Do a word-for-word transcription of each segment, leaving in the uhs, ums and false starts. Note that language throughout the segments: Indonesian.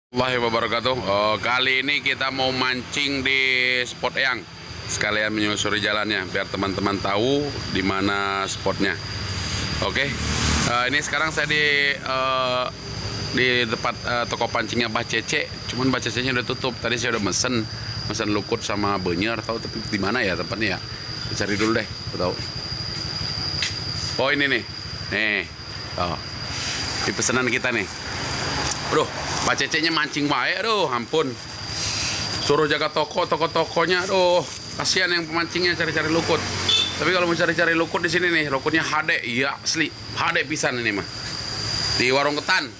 Waalaikumsalam wabarakatuh. Oh, kali ini kita mau mancing di spot Eyang. Sekalian menyusuri jalannya biar teman-teman tahu di mana spotnya. Oke. Uh, ini sekarang saya di uh, di tempat uh, toko pancingnya Mbah Cece. Cuman Mbah Cece-nya udah tutup. Tadi saya udah mesen mesen lukut sama benyer, tahu tapi di mana ya tempatnya ya? Cari dulu deh, tahu. Oh, ini nih. Nih. Oh. Di pesanan kita nih. Aduh, Pak Cece-nya mancing baik, aduh, ampun. Suruh jaga toko, toko-tokonya, aduh, kasihan yang pemancingnya cari-cari lukut. Tapi kalau mau cari-cari lukut di sini nih, lukutnya H D, iya asli, H D pisan ini mah. Di warung Ketan.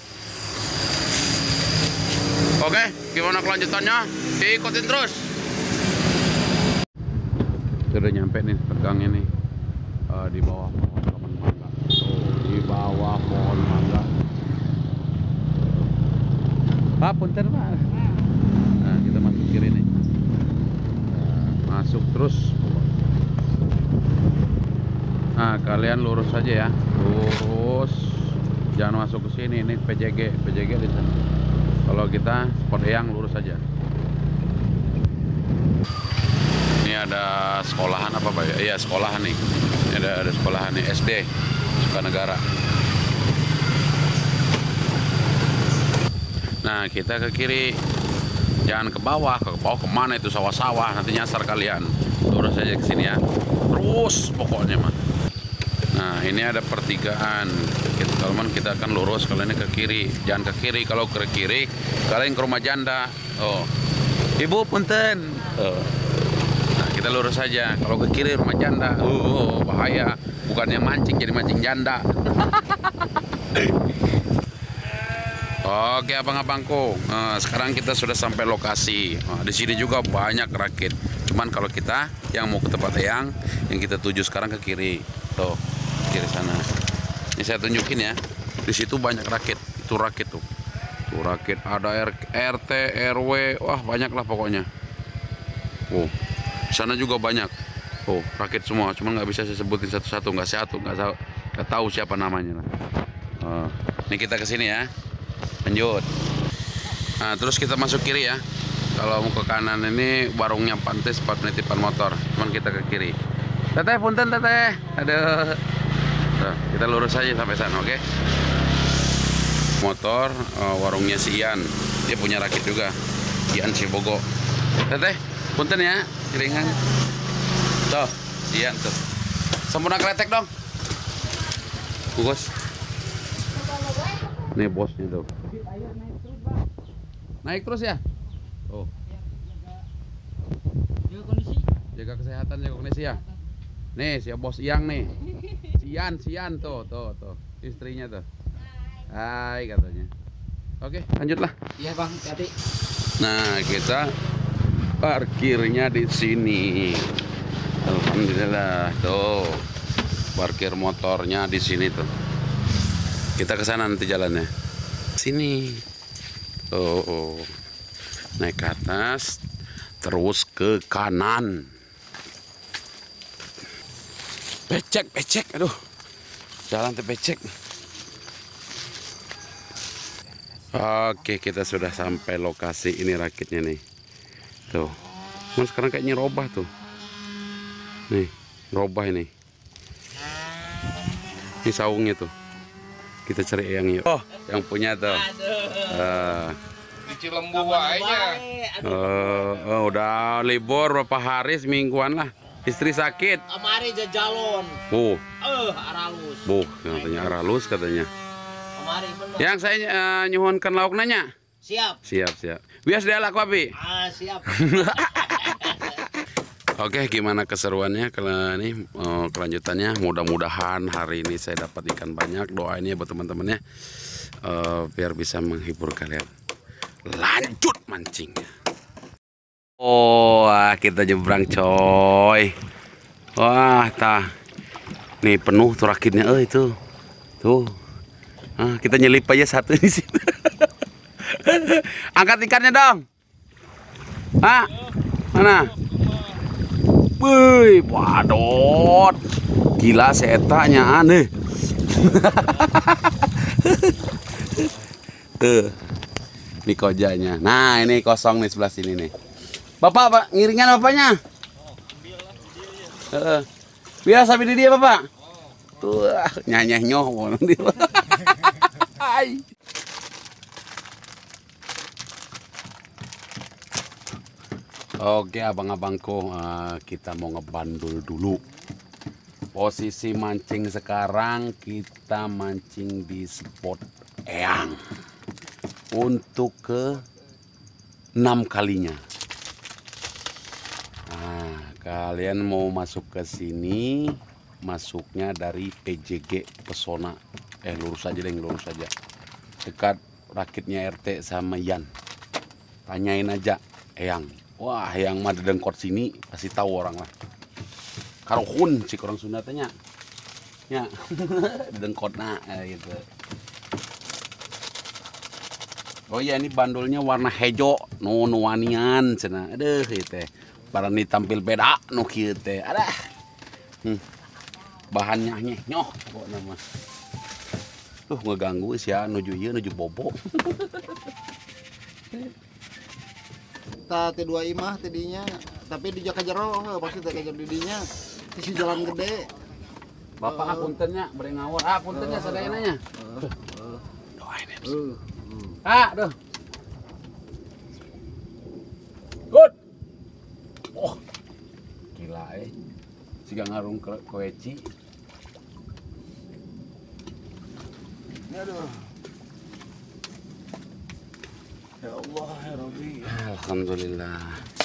Oke, gimana kelanjutannya? Diikutin terus. Sudah nyampe nih, tegangnya nih, uh, di bawah pohon taman mangga. Tuh, di bawah pohon mangga. Pak, punten Pak. Nah, kita masuk kiri nih. Nah, masuk terus. Nah, kalian lurus saja ya. Lurus. Jangan masuk ke sini. Ini P J G, P J G di sana. Kalau kita spot Eyang lurus saja. Ini ada sekolahan apa Pak? Iya, sekolahan nih. Ini ada ada sekolahan nih S D Sukanegara. Nah, kita ke kiri, jangan ke bawah, ke bawah kemana itu sawah-sawah, nanti nyasar kalian. Lurus aja ke sini ya, terus pokoknya mah. Nah, ini ada pertigaan, kita, teman kita akan lurus, kalau ini ke kiri, jangan ke kiri. Kalau ke kiri, kalian ke rumah janda. Oh, ibu punten. Oh. Nah, kita lurus saja. Kalau ke kiri rumah janda, oh bahaya, bukannya mancing jadi mancing janda. Oke abang-abangku, nah, sekarang kita sudah sampai lokasi. Nah, di sini juga banyak rakit. Cuman kalau kita yang mau ke tempat Eyang, yang kita tuju sekarang ke kiri, tuh kiri sana. Ini saya tunjukin ya. Di situ banyak rakit. Itu rakit tuh. Tuh rakit ada R T, R W, wah banyak lah pokoknya. Oh, di sana juga banyak. Oh, rakit semua. Cuman nggak bisa saya sebutin satu-satu, nggak satu, nggak tahu, nggak tahu siapa namanya lah. Oh, ini kita ke sini ya. Lanjut. Nah, terus kita masuk kiri ya. Kalau mau ke kanan ini warungnya Pantes, tempat penitipan motor. Cuman kita ke kiri. Teteh, punten teteh. Aduh. Nah, kita lurus aja sampai sana, oke? Okay? Motor, uh, warungnya si Ian. Dia punya rakit juga. Ian Cibogo. Teteh, punten ya, kiringan. Tuh, si Ian tuh. Sempurna kletek dong. Bungkus. Nih bosnya tuh. Naik terus ya. Oh. Jaga kondisi. Jaga kesehatan, jaga kondisi ya. Nih si bos Iyang nih. Sian, Sian tuh, tuh, tuh. Istrinya tuh. Hai katanya. Oke, lanjutlah. Iya bang, hati. Nah kita parkirnya di sini. Alhamdulillah tuh. Parkir motornya di sini tuh. Kita ke sana nanti jalannya. Sini. Oh, oh. Naik ke atas, terus ke kanan. Becek, becek, aduh. Jalan tuh becek. Oke, kita sudah sampai lokasi. Ini rakitnya nih. Tuh. Mas sekarang kayaknya robah tuh. Nih, robah ini. Ini saungnya tuh. Kita cari yang yuk. Oh, yang punya tuh. Uh, di Cilembu aja. uh, oh, udah libur berapa hari, semingguan lah. Istri sakit. Kemari jajalon. Oh. Eh, aralus. Bu, katanya aralus katanya. Kemari bener. Yang saya uh, nyuhunkan lauk nanya. Siap. Siap, siap. Bias dialak babi. Ah, siap. Oke, gimana keseruannya kalau ini uh, kelanjutannya? Mudah-mudahan hari ini saya dapat ikan banyak. Doain ya buat teman-temannya uh, biar bisa menghibur kalian. Lanjut mancingnya. Oh, kita nyebrang coy. Wah, tah. Nih penuh tuh rakitnya. Oh itu, tuh. Ah, kita nyelip aja satu di sini. Angkat ikannya dong. Ah, mana? Wih, wadot. Gila setanya aneh. Tuh. Ini kojanya. Nah, ini kosong nih sebelah sini nih. Bapak, Pak, ngiringan bapaknya. Heeh. Biasa di dia, Bapak. Tuh, nyanyeh nyoh. Oke, abang-abangku, uh, kita mau ngebandul dulu. Posisi mancing sekarang kita mancing di spot Eyang untuk ke enam kalinya. Nah, kalian mau masuk ke sini, masuknya dari P J G Pesona. Eh, lurus aja deh, lurus aja. Dekat rakitnya R T sama Yan. Tanyain aja Eyang. Wah, yang mah dengkot sini pasti tahu orang lah. Karohun cik orang Sunda tanya. Ya, dengkot nah gitu. Oh ya, ini bandulnya warna hijau, nu nuanian cenah. Aduh ieu barang ditampil beda nu kieu teh. Adah. Hmm. Bahannya nyeh nyoh pokokna mah. Tuh ngeganggu sia nuju ieu nuju bobo. Ta teh dua imah tadinya, tapi di Jaka Jero enggak pasti teh kayak didinya di jalan gede. Bapak uh, puntennya beri ngawur. Ah, puntennya uh, sadayananya. Uh, uh, Doain ya. uh, uh. Ah, duh. Good. Oh. Gila eh. Siga ngarung ke koeci. Aduh. Ya Allah, ya Rabbi. Alhamdulillah.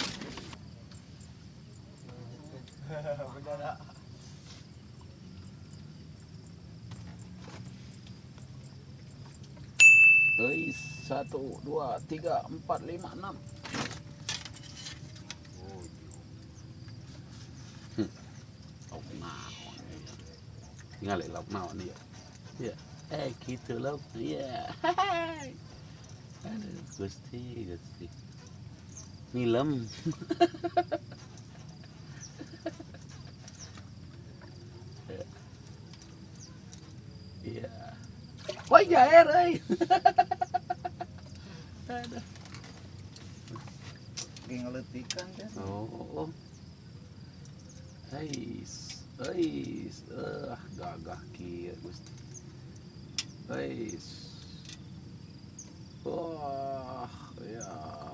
Guys, satu, dua, tiga, empat, lima, enam. Hmm. Lauk naon. Tinggal lauk naon dia. Ya, eh gitu lauk. Ya. Aduh, Gusti, Gusti. Nilem. Iya. Wah, jair euy. Aduh. Ge ngeletikan teh. Oh. Ais, ais. Ah, gagah kieu, Gusti. Ais. Wah, ya.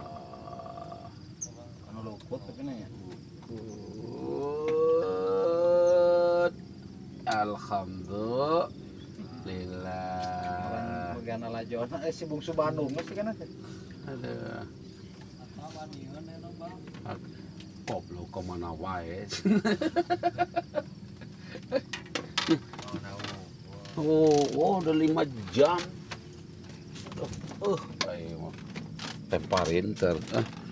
Anu luput tapi nya. Alhamdulillah. Bagian alajona eh si bungsu Bandung geus kana teh. Ada. Goblok kemana wae. Oh, oh, udah lima jam. Uh, ayo temparin ter. Ah.